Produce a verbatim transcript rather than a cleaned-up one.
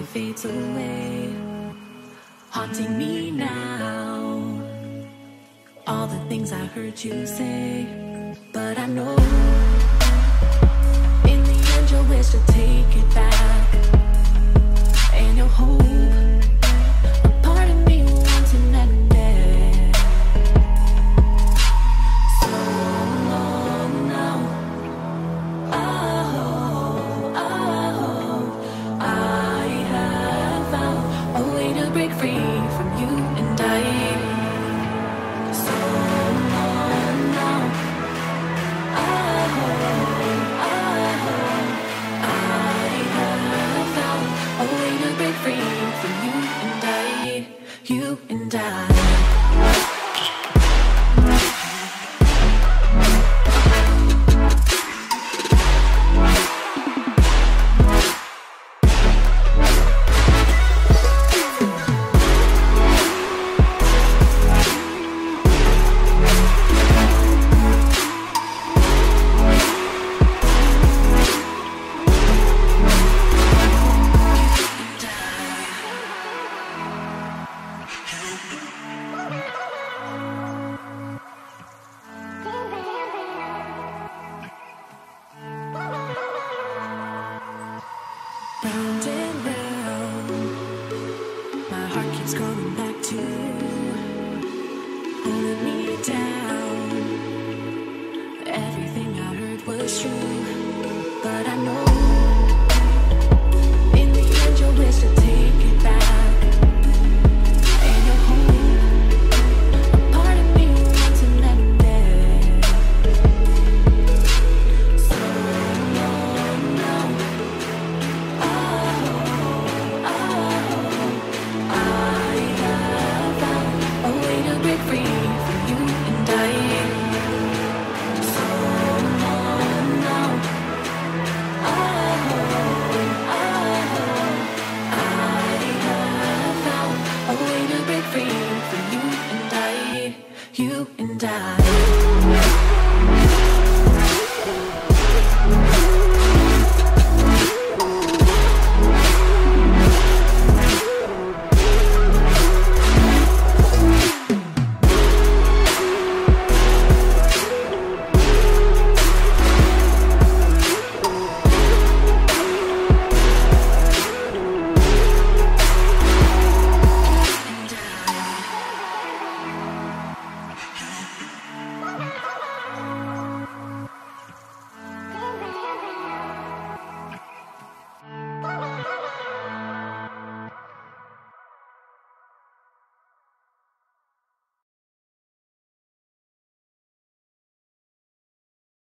it fades away, haunting me now. All the things I heard you say, but I know in the end you'll wish to take it back, and you'll hope a part of me wants an ending. So long now. Oh, oh, I have found a way to break free from you and I. So long now. Oh, oh, I have found a way to break free from you and I, you and I. Round and round, my heart keeps coming back to you, pulling me down. Everything I heard was true, but I know in the end you'll wish to take it back, and you'll hope a part of me wants an ending. So long now. Break free from you and I. So long now. Oh, oh, I have found a way to break free from you and I, you and I.